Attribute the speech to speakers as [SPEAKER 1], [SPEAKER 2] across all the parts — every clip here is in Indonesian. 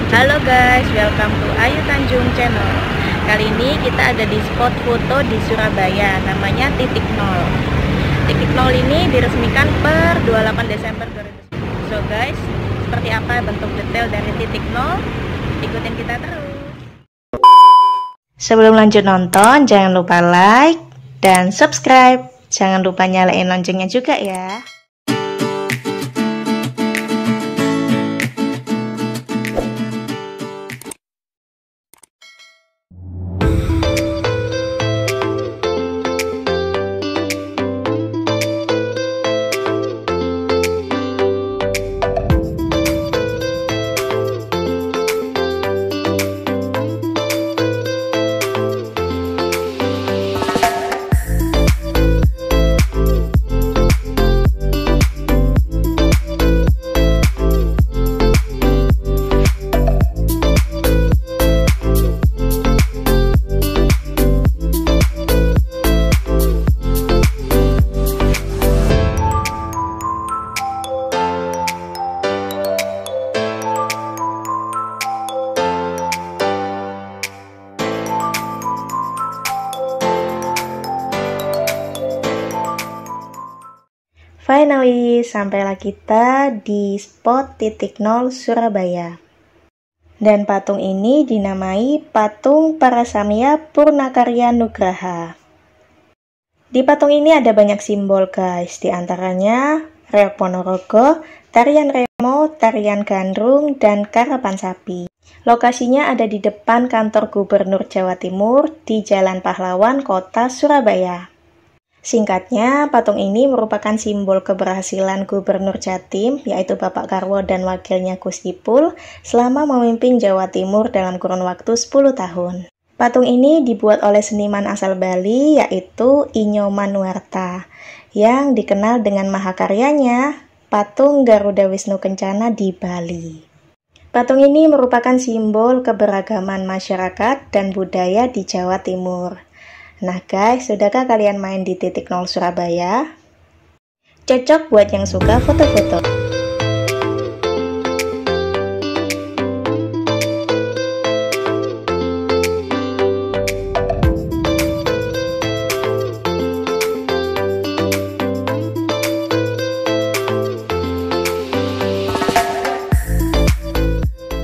[SPEAKER 1] Halo guys, welcome to Ayu Tanjung Channel. Kali ini kita ada di spot foto di Surabaya, namanya Titik Nol. Titik Nol ini diresmikan per 28 Desember 2010. So guys, seperti apa bentuk detail dari Titik Nol? Ikutin kita terus. Sebelum lanjut nonton, jangan lupa like dan subscribe. Jangan lupa nyalain loncengnya juga ya. Finally, sampailah kita di spot Titik Nol Surabaya. Dan patung ini dinamai Patung Parasamya Purnakarya Nugraha. Di patung ini ada banyak simbol guys, di antaranya Reok Ponorogo, Tarian Remo, Tarian Gandrung, dan Karapan Sapi. Lokasinya ada di depan kantor Gubernur Jawa Timur di Jalan Pahlawan, Kota Surabaya. Singkatnya, patung ini merupakan simbol keberhasilan Gubernur Jatim, yaitu Bapak Karwo dan wakilnya Gus Ipul, selama memimpin Jawa Timur dalam kurun waktu 10 tahun. Patung ini dibuat oleh seniman asal Bali, yaitu Inyo Manuarta, yang dikenal dengan mahakaryanya, Patung Garuda Wisnu Kencana di Bali. Patung ini merupakan simbol keberagaman masyarakat dan budaya di Jawa Timur. Nah guys, sudahkah kalian main di Titik Nol Surabaya? Cocok buat yang suka foto-foto.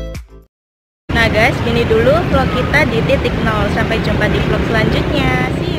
[SPEAKER 1] Nah guys, gini dulu vlog kita di Titik Nol. Sampai jumpa di vlog selanjutnya. See you.